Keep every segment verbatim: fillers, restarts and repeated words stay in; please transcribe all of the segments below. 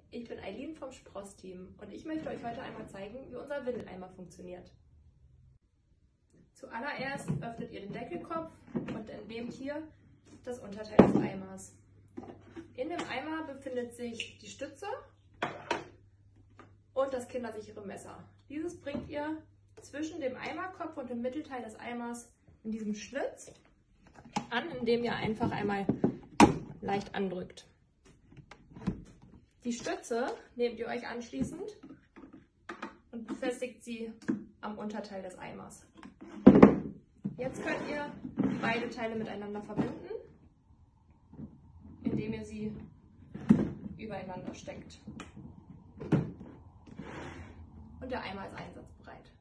ich bin Eileen vom Spross-Team und ich möchte euch heute einmal zeigen, wie unser Windeleimer funktioniert. Zuallererst öffnet ihr den Deckelkopf und entnehmt hier das Unterteil des Eimers. In dem Eimer befindet sich die Stütze und das kindersichere Messer. Dieses bringt ihr zwischen dem Eimerkopf und dem Mittelteil des Eimers in diesem Schlitz an, indem ihr einfach einmal leicht andrückt. Die Stütze nehmt ihr euch anschließend und befestigt sie am Unterteil des Eimers. Jetzt könnt ihr beide Teile miteinander verbinden, indem ihr sie übereinander steckt. Und der Eimer ist einsatzbereit.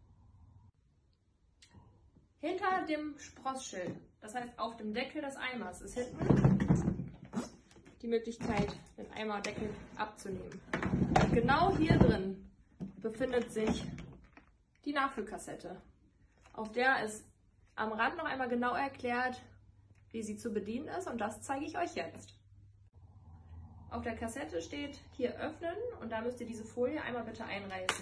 Hinter dem Spross-Schild, das heißt auf dem Deckel des Eimers, ist hinten die Möglichkeit, den Eimerdeckel abzunehmen. Und genau hier drin befindet sich die Nachfüllkassette, auf der ist am Rand noch einmal genau erklärt, wie sie zu bedienen ist, und das zeige ich euch jetzt. Auf der Kassette steht hier öffnen und da müsst ihr diese Folie einmal bitte einreißen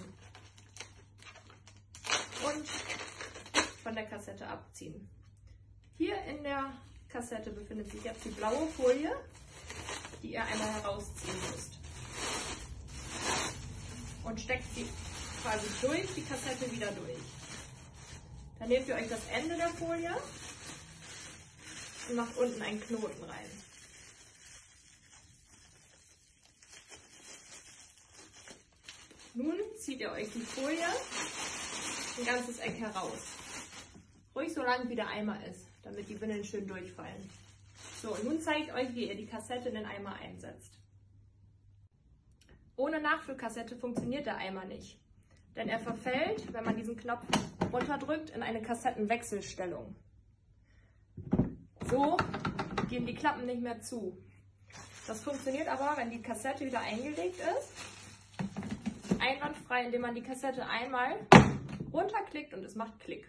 und von der Kassette abziehen. Hier in der Kassette befindet sich jetzt die blaue Folie, die ihr einmal herausziehen müsst. Und steckt sie quasi durch die Kassette wieder durch. Dann nehmt ihr euch das Ende der Folie und macht unten einen Knoten rein. Nun zieht ihr euch die Folie ein ganzes Eck heraus. Ruhig so lang wie der Eimer ist, damit die Windeln schön durchfallen. So, und nun zeige ich euch, wie ihr die Kassette in den Eimer einsetzt. Ohne Nachfüllkassette funktioniert der Eimer nicht, denn er verfällt, wenn man diesen Knopf runterdrückt, in eine Kassettenwechselstellung. So gehen die Klappen nicht mehr zu. Das funktioniert aber, wenn die Kassette wieder eingelegt ist, einwandfrei, indem man die Kassette einmal runterklickt und es macht Klick.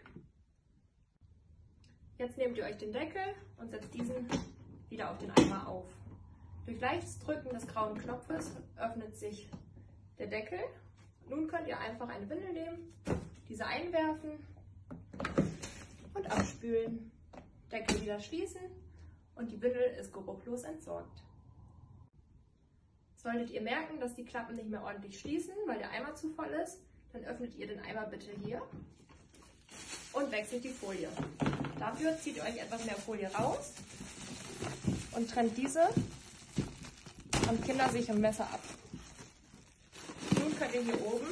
Jetzt nehmt ihr euch den Deckel und setzt diesen wieder auf den Eimer auf. Durch leichtes Drücken des grauen Knopfes öffnet sich der Deckel. Nun könnt ihr einfach eine Windel nehmen, diese einwerfen und abspülen. Deckel wieder schließen und die Windel ist geruchlos entsorgt. Solltet ihr merken, dass die Klappen nicht mehr ordentlich schließen, weil der Eimer zu voll ist, dann öffnet ihr den Eimer bitte hier und wechselt die Folie. Dafür zieht ihr euch etwas mehr Folie raus und trennt diese am kindersicheren Messer ab. Nun könnt ihr hier oben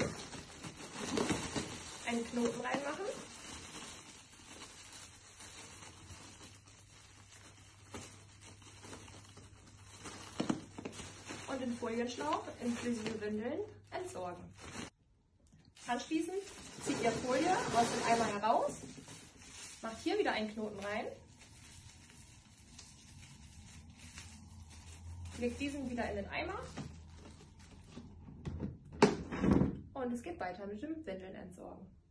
einen Knoten reinmachen. Und den Folienschlauch inklusive Windeln entsorgen. Anschließend zieht ihr Folie aus dem Eimer heraus, macht hier wieder einen Knoten rein, legt diesen wieder in den Eimer und es geht weiter mit dem Windeln entsorgen.